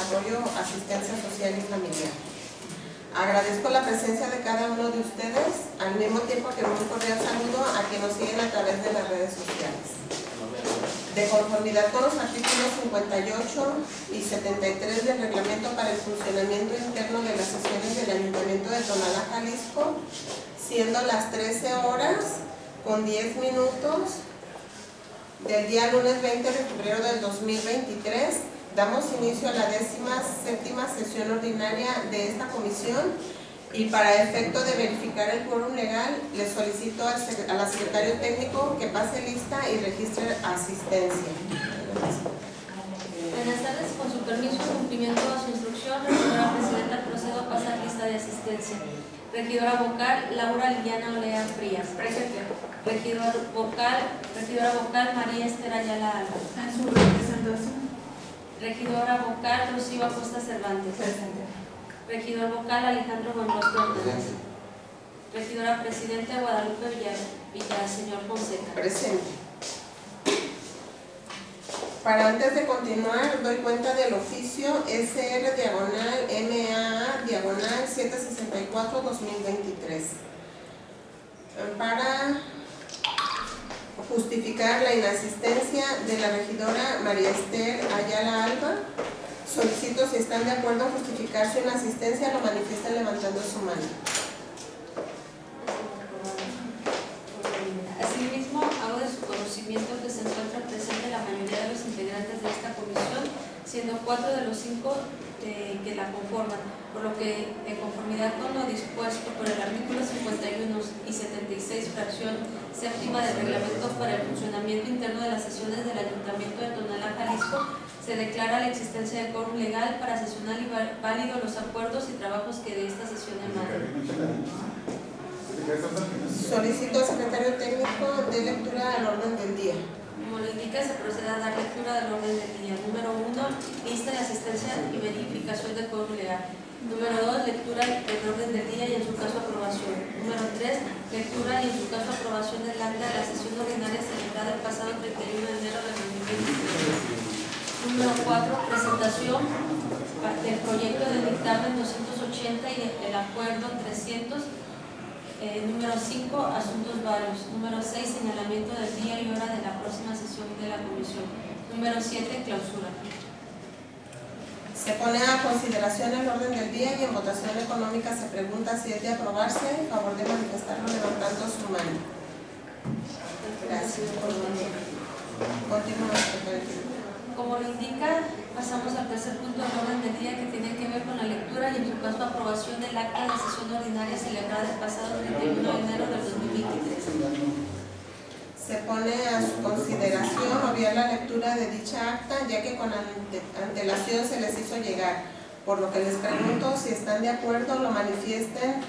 Desarrollo, Asistencia Social y Familiar. Agradezco la presencia de cada uno de ustedes, al mismo tiempo que un cordial saludo a quienes nos siguen a través de las redes sociales. De conformidad con los artículos 58 y 73 del Reglamento para el Funcionamiento Interno de las Sesiones del Ayuntamiento de Tonalá, Jalisco, siendo las 13 horas con 10 minutos del día lunes 20 de febrero del 2023, damos inicio a la 17ª sesión ordinaria de esta comisión y para efecto de verificar el quórum legal, le solicito a la secretario técnico que pase lista y registre asistencia. Buenas tardes, con su permiso y cumplimiento a su instrucción, regidora presidenta, procedo a pasar lista de asistencia. Regidora vocal, Laura Liliana Olea Frías. Presente. Regidora vocal, María Esther Ayala Alba. En su representación. Regidora vocal, Rocío Acosta Cervantes. Presente. Regidor vocal, Alejandro Buenrostro Hernández. Regidora presidenta, Guadalupe Villaseñor Fonseca. Presente. Para antes de continuar, doy cuenta del oficio SR/MAA/764/2023 para justificar la inasistencia de la regidora María Esther Ayala Alba. Solicito, si están de acuerdo en justificar su inasistencia, lo manifiesten levantando su mano. Asimismo, hago de su conocimiento que se encuentra presente la mayoría de los integrantes de esta comisión, siendo 4 de los 5 que la conforman, por lo que, en conformidad con lo dispuesto por el artículo 51 y 76, fracción séptima del Reglamento para el Funcionamiento Interno de las Sesiones del Ayuntamiento de Tonalá, Jalisco, se declara la existencia de quórum legal para sesionar y válido los acuerdos y trabajos que de esta sesión emanen. Solicito al secretario técnico de lectura al orden del día. Como lo indica, se procede a dar lectura del orden del día. Número 1, lista de asistencia y verificación del quórum legal. Número 2, lectura del orden del día y en su caso aprobación. Número 3, lectura y en su caso aprobación del acta de la sesión ordinaria celebrada el pasado 31 de enero de 2023. Número 4, presentación del proyecto de dictamen 280 y el acuerdo 300. Número 5, asuntos varios. Número 6, señalamiento del día y hora de la próxima sesión de la comisión. Número 7, clausura. Se pone a consideración el orden del día y en votación económica se pregunta si es de aprobarse. En favor de manifestarlo levantando su mano. Gracias. Continúa, secretario. Como lo indica, pasamos al tercer punto del orden del día que tiene que ver con la lectura y en su caso aprobación del acta de sesión ordinaria celebrada el pasado 31 de enero del 2023. Se pone a su consideración obviar la lectura de dicha acta, ya que con antelación se les hizo llegar, por lo que les pregunto si están de acuerdo, lo manifiesten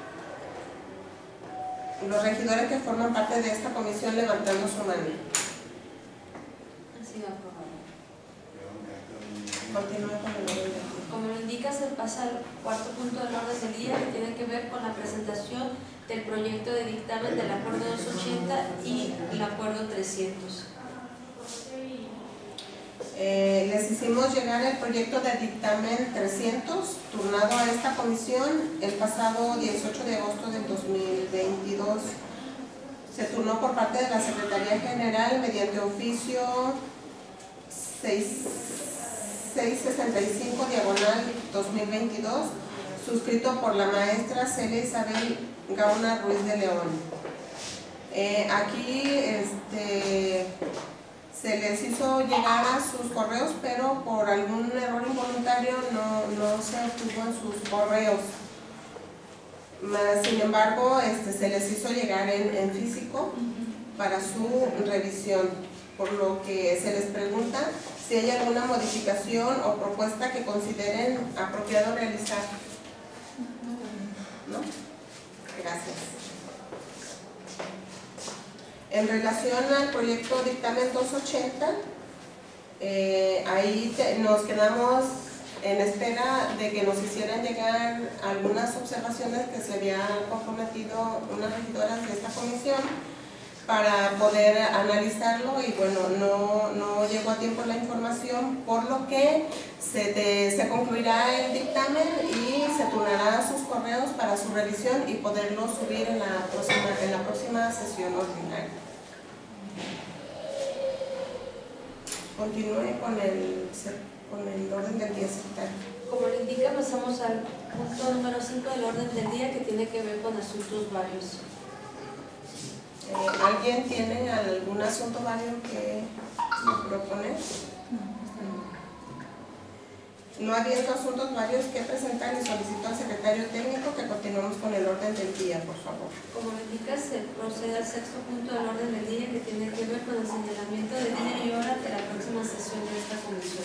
los regidores que forman parte de esta comisión levantando su mano. Ha sido aprobado. Continúa con el orden del día. Como lo indica, se pasa al cuarto punto del orden del día que tiene que ver con la presentación del proyecto de dictamen del acuerdo 280 y el acuerdo 300. Les hicimos llegar el proyecto de dictamen 300, turnado a esta comisión el pasado 18 de agosto del 2022. Se turnó por parte de la Secretaría General mediante oficio 665/2022, suscrito por la maestra Celia Isabel Gauna Ruiz de León. Aquí se les hizo llegar a sus correos, pero por algún error involuntario no se obtuvo en sus correos. Sin embargo, se les hizo llegar en físico para su revisión, por lo que se les pregunta si hay alguna modificación o propuesta que consideren apropiado realizar. ¿No? Gracias. En relación al proyecto dictamen 280, ahí nos quedamos en espera de que nos hicieran llegar algunas observaciones que se habían comprometido unas regidoras de esta comisión para poder analizarlo y bueno, no llegó a tiempo la información, por lo que se concluirá el dictamen y se turnará sus correos para su revisión y poderlo subir en la próxima sesión ordinaria. Continúe con el orden del día, secretario. Como le indica, pasamos al punto número 5 del orden del día, que tiene que ver con asuntos varios. ¿Alguien tiene algún asunto vario que proponer? No habiendo asuntos varios que presentar, y solicito al secretario técnico que continuemos con el orden del día, por favor. Como le indica, se procede al sexto punto del orden del día, que tiene que ver con el señalamiento de día y hora de la próxima sesión de esta comisión.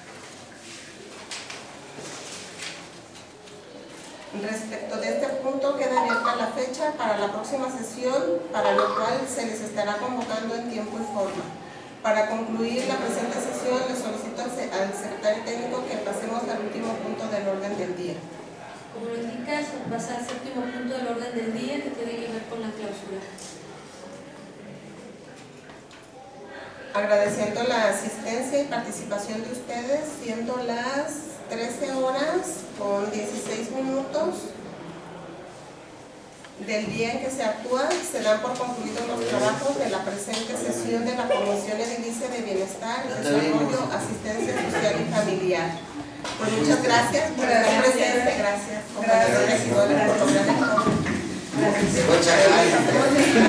Respecto de este punto, queda abierta la fecha para la próxima sesión, para lo cual se les estará convocando en tiempo y forma. Para concluir la presente sesión, le solicito al secretario técnico que pasemos al último punto del orden del día. Como lo indica, se pasa al séptimo punto del orden del día, que tiene que ver con la clausura. Agradeciendo la asistencia y participación de ustedes, siendo las 13 horas con 16 minutos del día en que se actúa, se dan por concluidos los trabajos de la presente sesión de la Comisión Edilicia de Bienestar, Desarrollo, Asistencia Social y Familiar. Pues muchas gracias por estar presente. Gracias. Gracias.